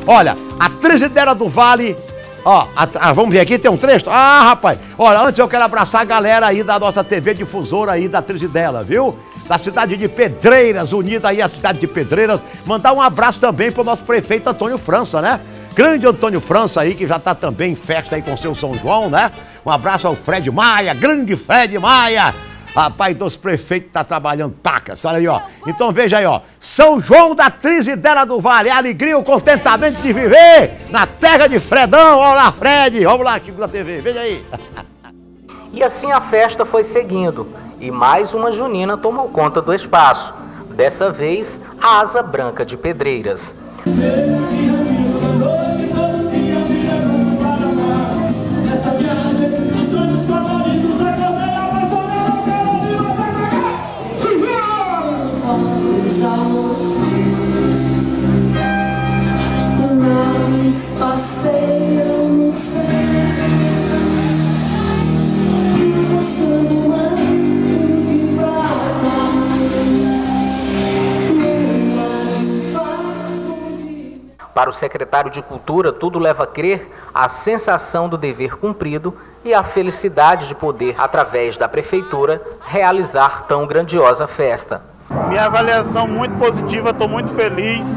Olha, a Trizidela do Vale, ó, vamos ver aqui, tem um trecho? Ah, rapaz, olha, antes eu quero abraçar a galera aí da nossa TV difusora aí da Trizidela, viu? Da cidade de Pedreiras, unida aí a cidade de Pedreiras. Mandar um abraço também pro nosso prefeito Antônio França, né? Grande Antônio França aí, que já tá também em festa aí com seu São João, né? Um abraço ao Fred Maia, grande Fred Maia. Rapaz, dos prefeitos tá trabalhando pacas, olha aí, ó. Então veja aí, ó. São João da Trizidela do Vale, a alegria, o contentamento de viver na terra de Fredão. Olha lá, Fred. Vamos lá, Chico da TV, veja aí. E assim a festa foi seguindo, e mais uma junina tomou conta do espaço. Dessa vez, a Asa Branca de Pedreiras. Para o secretário de Cultura, tudo leva a crer a sensação do dever cumprido e a felicidade de poder, através da prefeitura, realizar tão grandiosa festa. Minha avaliação muito positiva, estou muito feliz,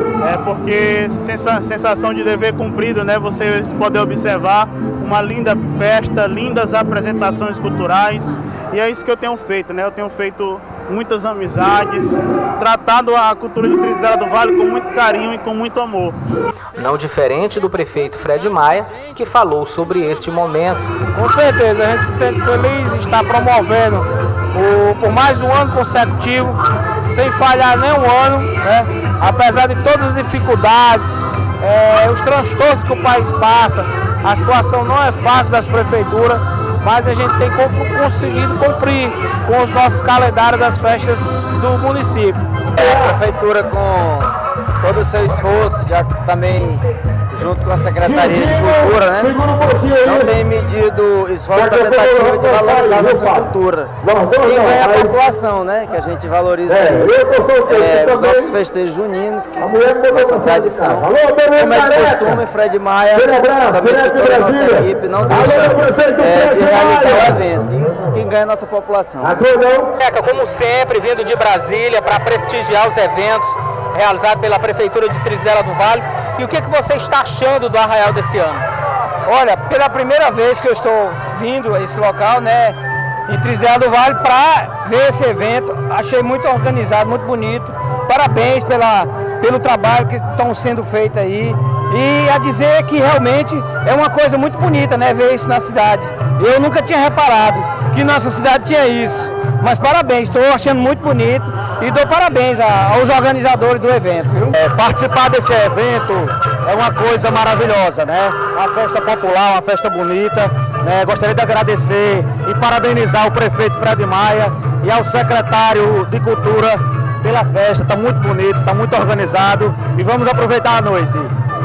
porque sensação de dever cumprido, né? Vocês podem observar uma linda festa, lindas apresentações culturais, e é isso que eu tenho feito, né? Eu tenho feito muitas amizades, tratado a cultura de Trizidela do Vale com muito carinho e com muito amor. Não diferente do prefeito Fred Maia, que falou sobre este momento. Com certeza, a gente se sente feliz de estar promovendo por mais um ano consecutivo, sem falhar nenhum ano, né? Apesar de todas as dificuldades, os transtornos que o país passa, a situação não é fácil das prefeituras, mas a gente tem conseguido cumprir com os nossos calendários das festas do município. A prefeitura, com todo o seu esforço, já também junto com a Secretaria de Cultura, né, não tem medido esforço para tentativa de valorizar a nossa cultura. Quem ganha a população, né, que a gente valoriza os nossos festejos juninos, que é nossa tradição. Como é de costume, Fred Maia, também com toda a nossa equipe, não deixa de realizar o evento. E quem ganha é a nossa população. Como sempre, vindo de Brasília para prestigiar os eventos realizados pela Prefeitura de Trizidela do Vale. E o que você está achando do Arraial desse ano? Olha, pela primeira vez que eu estou vindo a esse local, né, em Trizidela do Vale, para ver esse evento, achei muito organizado, muito bonito. Parabéns pelo trabalho que estão sendo feito aí. E a dizer que realmente é uma coisa muito bonita, né, ver isso na cidade. Eu nunca tinha reparado que nossa cidade tinha isso. Mas parabéns, estou achando muito bonito e dou parabéns aos organizadores do evento. Viu? Participar desse evento é uma coisa maravilhosa, né? Uma festa popular, uma festa bonita, né? Gostaria de agradecer e parabenizar o prefeito Fred Maia e ao secretário de Cultura pela festa. Está muito bonito, está muito organizado e vamos aproveitar a noite.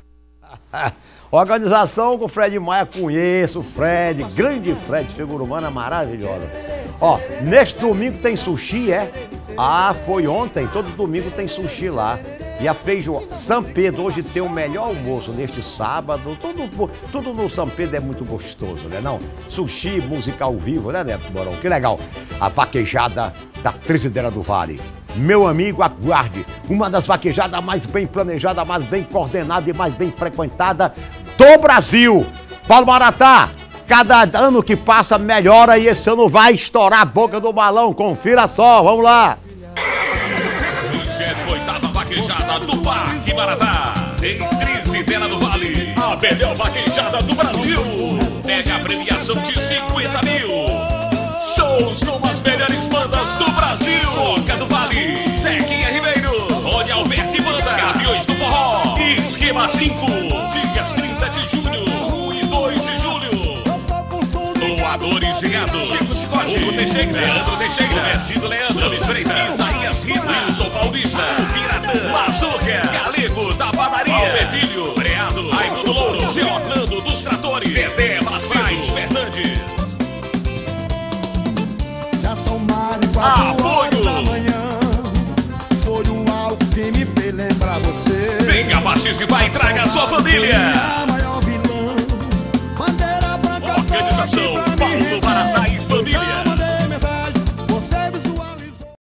Organização com o Fred Maia, conheço o Fred, grande Fred, figura humana maravilhosa. Ó, neste domingo tem sushi, é? Ah, foi ontem, todo domingo tem sushi lá. E a feijoada, São Pedro hoje tem o melhor almoço neste sábado, tudo no São Pedro é muito gostoso, né não? Sushi, música ao vivo, né Neto Borão? Que legal. A vaquejada da Trizidela do Vale. Meu amigo, aguarde, uma das vaquejadas mais bem planejadas, mais bem coordenada e mais bem frequentada do Brasil. Paulo Maratá, cada ano que passa melhora e esse ano vai estourar a boca do balão. Confira só, vamos lá. 28ª vaquejada do Parque Maratá, em Trizidela do Vale, a melhor vaquejada do Brasil. Pega a premiação de 50 mil. Shows com as melhores bandas do Brasil. Boca do Vale, Zequinha Ribeiro, Rony Alberto e Banda, Gaviões do Forró, Esquema 5, dias 30 de junho, 1 e 2 de julho. Doadores chegando, Chico Chicote, Hugo Teixeira, Leandro Teixeira, Vestido Leandro, Luiz Freitas, Isaías Rita, Wilson Paulista, o Piratã, Mazuca, Galego da Padaria, Alpefilho, Breado, Raimundo Louro, Zé Orlando dos Tratores, Dedé Maciço, Fernandes. Apoio! Foi algo que me fez lembrar você. Vem Venha participar e traga a sua família.